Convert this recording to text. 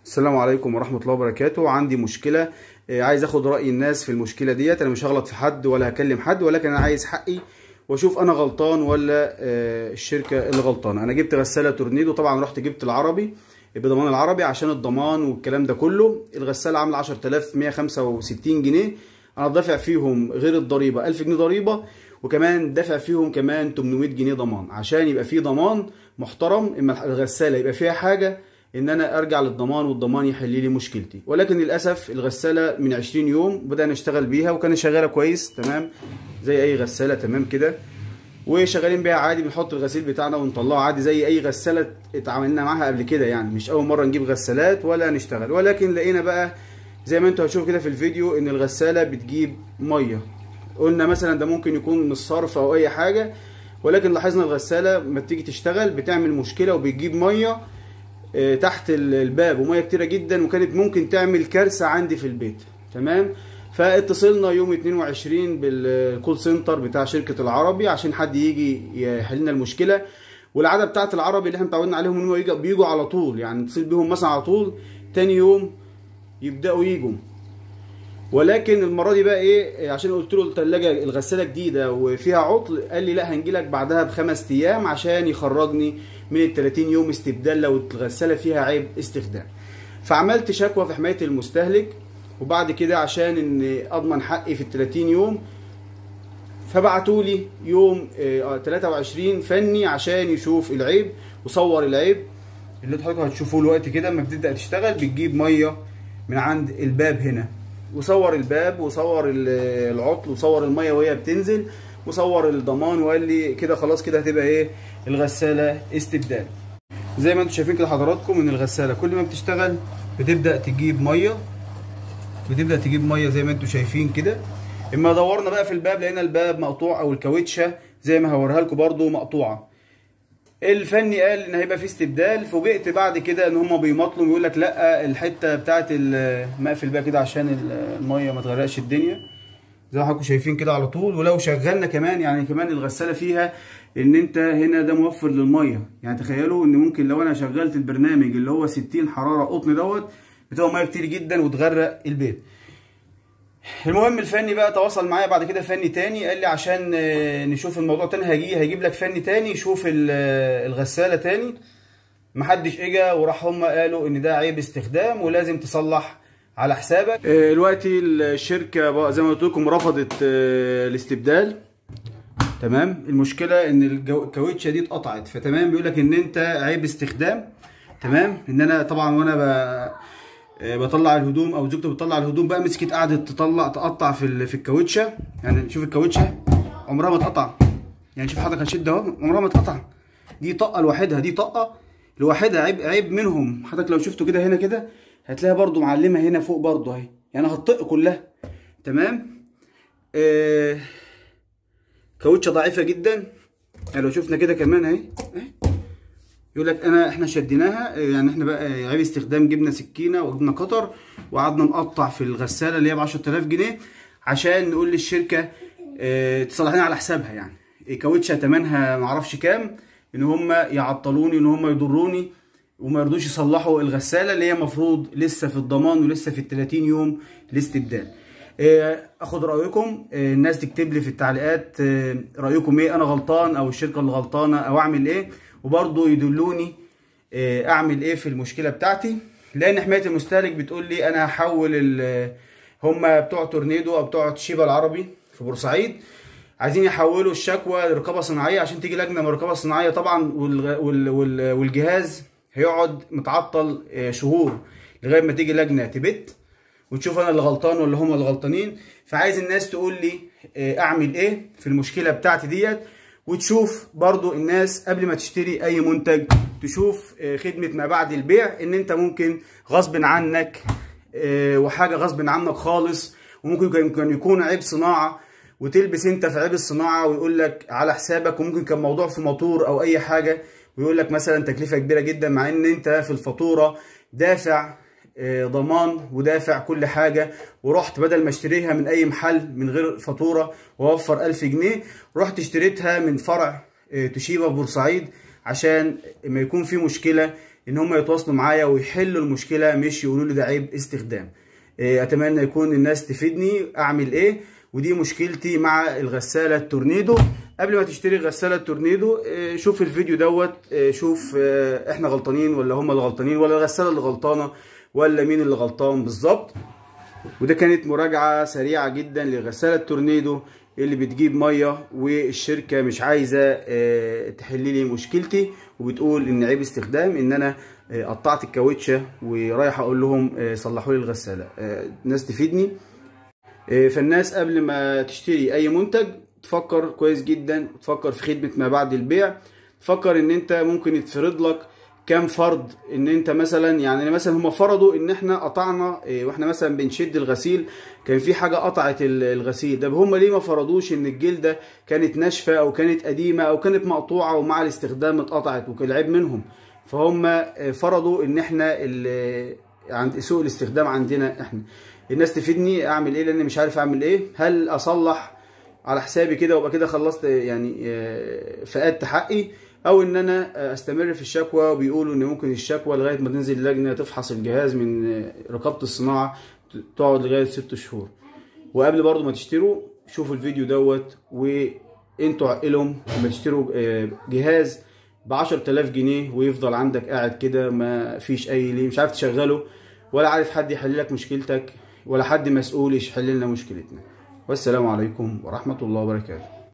السلام عليكم ورحمة الله وبركاته. عندي مشكلة، عايز اخد رأي الناس في المشكلة ديت. انا مش هغلط في حد ولا هكلم حد، ولكن انا عايز حقي واشوف انا غلطان ولا الشركة اللي غلطانة. انا جبت غسالة تورنيدو، طبعا رحت جبت العربي بضمان العربي عشان الضمان والكلام ده كله. الغسالة عاملة 10165 جنيه، انا دافع فيهم غير الضريبة 1000 جنيه ضريبة، وكمان دافع فيهم كمان 800 جنيه ضمان، عشان يبقى فيه ضمان محترم. اما الغسالة يبقى فيها حاجة ان انا ارجع للضمان والضمان يحل لي مشكلتي. ولكن للاسف الغساله من 20 يوم بدانا نشتغل بيها، وكانت شغاله كويس تمام زي اي غساله تمام كده، وشغالين بيها عادي. بنحط الغسيل بتاعنا ونطلعه عادي زي اي غساله اتعاملنا معاها قبل كده، يعني مش اول مره نجيب غسالات ولا نشتغل. ولكن لقينا بقى زي ما انتوا هتشوفوا كده في الفيديو ان الغساله بتجيب ميه. قلنا مثلا ده ممكن يكون من الصرف او اي حاجه، ولكن لاحظنا الغساله لما بتيجي تشتغل بتعمل مشكله وبتجيب ميه تحت الباب، وميه كتيره جدا، وكانت ممكن تعمل كارثه عندي في البيت تمام. فاتصلنا يوم 22 بالكول سنتر بتاع شركه العربي عشان حد يجي يحل لنا المشكله. والعاده بتاعه العربي اللي احنا متعودين عليهم ان هم بيجوا على طول، يعني نتصل بيهم مثلا على طول تاني يوم يبداوا يجوا. ولكن المره دي بقى ايه، عشان قلت له الثلاجه الغساله جديده وفيها عطل، قال لي لا هنجيلك بعدها ب5 ايام عشان يخرجني من ال 30 يوم استبدال لو الغساله فيها عيب استخدام. فعملت شكوى في حمايه المستهلك، وبعد كده عشان ان اضمن حقي في ال 30 يوم فبعتوا لي يوم 23 فني عشان يشوف العيب وصور العيب اللي حضرتك هتشوفوه دلوقتي كده. لما بتبدا تشتغل بتجيب ميه من عند الباب هنا، وصور الباب وصور العطل وصور الميه وهي بتنزل وصور الضمان، وقال لي كده خلاص كده هتبقى ايه الغساله استبدال. زي ما انتم شايفين كده حضراتكم ان الغساله كل ما بتشتغل بتبدا تجيب ميه زي ما انتم شايفين كده. اما دورنا بقى في الباب لقينا الباب مقطوع، او الكاوتشه زي ما هوريها لكم برده مقطوعه. الفني قال ان هيبقى في استبدال. فوجئت بعد كده ان هم بيمطلوا بيقول لك لا الحته بتاعه مقفل بقى كده عشان الميه ما تغرقش الدنيا زي ما حضراتكم شايفين كده على طول. ولو شغلنا كمان يعني كمان الغساله فيها ان انت هنا ده موفر للميه، يعني تخيلوا ان ممكن لو انا شغلت البرنامج اللي هو 60 حراره قطن دوت بتبقى ميه كتير جدا وتغرق البيت. المهم الفني بقى تواصل معايا بعد كده فني تاني، قال لي عشان نشوف الموضوع تاني هيجيب لك فني تاني يشوف الغسالة تاني. محدش اجا، وراح هم قالوا ان ده عيب استخدام ولازم تصلح على حسابك. دلوقتي الشركة بقى زي ما قلت لكم رفضت الاستبدال تمام. المشكلة ان الكاوتشة دي اتقطعت، فتمام بيقول لك ان انت عيب استخدام تمام. ان انا طبعا وانا بطلع الهدوم او زوجتي بتطلع الهدوم بقى مسكت قعدت تقطع في الكاوتشه. يعني شوف الكاوتشه عمرها ما اتقطع، يعني شوف حضرتك هتشد اهو عمرها ما اتقطع. دي طقه لوحدها، دي طقه لوحدها عيب منهم. حضرتك لو شفتوا كده هنا كده هتلاقيها برده معلمه هنا فوق برده اهي، يعني هتطق كلها تمام. كاوتشه ضعيفه جدا، يعني لو شفنا كده كمان اهي يقول لك احنا شديناها، يعني احنا بقى عيب استخدام جبنا سكينه وجبنا قطر وقعدنا نقطع في الغساله اللي هي ب 10000 جنيه عشان نقول للشركه تصلح لنا على حسابها. يعني الكاوتشه ثمنها معرفش كام، ان هم يعطلوني ان هم يضروني وما يرضوش يصلحوا الغساله اللي هي المفروض لسه في الضمان ولسه في ال 30 يوم الاستبدال. اخد رايكم، الناس تكتب لي في التعليقات رايكم ايه، انا غلطان او الشركه اللي غلطانه او اعمل ايه، وبرضه يدلوني اعمل ايه في المشكله بتاعتي. لان حمايه المستهلك بتقول لي انا هحول هم بتوع تورنيدو او بتوع شيبا العربي في بورسعيد عايزين يحولوا الشكوى لرقابه صناعيه عشان تيجي لجنه من الرقابه الصناعيه طبعا، والجهاز هيقعد متعطل شهور لغايه ما تيجي لجنه تبت وتشوف انا اللي غلطان ولا هم اللي غلطانين. فعايز الناس تقول لي اعمل ايه في المشكله بتاعتي ديت، وتشوف برضو الناس قبل ما تشتري اي منتج تشوف خدمة ما بعد البيع، ان انت ممكن غصب عنك وحاجة غصب عنك خالص، وممكن كان يكون عيب صناعة وتلبس انت في عيب الصناعة ويقول لك على حسابك، وممكن كان موضوع في موتور او اي حاجة ويقول لك مثلا تكلفة كبيرة جدا، مع ان انت في الفاتورة دافع ضمان ودافع كل حاجة، ورحت بدل ما اشتريها من اي محل من غير فاتورة ووفر 1000 جنيه رحت اشتريتها من فرع توشيبا في بورسعيد عشان ما يكون في مشكلة ان هم يتواصلوا معايا ويحلوا المشكله، مش يقولوا لي ده عيب استخدام. اتمنى يكون الناس تفيدني اعمل ايه. ودي مشكلتي مع الغساله التورنيدو. قبل ما تشتري غساله تورنيدو شوف الفيديو دوت، شوف احنا غلطانين ولا هم اللي غلطانين، ولا الغساله اللي غلطانه، ولا مين اللي غلطان بالظبط. وده كانت مراجعه سريعه جدا لغساله التورنيدو اللي بتجيب ميه، والشركه مش عايزه تحل لي مشكلتي، وبتقول ان عيب استخدام، ان انا قطعت الكاوتشه ورايح اقول لهم صلحوا لي الغساله. الناس تفيدني. فالناس قبل ما تشتري اي منتج تفكر كويس جدا، تفكر في خدمه ما بعد البيع، تفكر ان انت ممكن يتفرض لك كام فرض. ان انت مثلا يعني مثلا هم فرضوا ان احنا قطعنا واحنا مثلا بنشد الغسيل كان في حاجه قطعت الغسيل ده، هم ليه ما فرضوش ان الجلده كانت ناشفه او كانت قديمه او كانت مقطوعه ومع الاستخدام اتقطعت وكان العيب منهم؟ فهم فرضوا ان احنا عند سوء الاستخدام عندنا احنا. الناس تفيدني اعمل ايه، لان مش عارف اعمل ايه. هل اصلح على حسابي كده وابقى كده خلصت يعني فقدت حقي، او ان انا استمر في الشكوى؟ وبيقولوا ان ممكن الشكوى لغايه ما تنزل لجنه تفحص الجهاز من رقابه الصناعه تقعد لغايه 6 شهور. وقبل برضو ما تشتروا شوفوا الفيديو دوت، وانتوا عقلهم لما تشتروا جهاز ب10,000 جنيه ويفضل عندك قاعد كده ما فيش اي ليه، مش عارف تشغله، ولا عارف حد يحل لك مشكلتك، ولا حد مسؤول يحل لنا مشكلتنا. والسلام عليكم ورحمه الله وبركاته.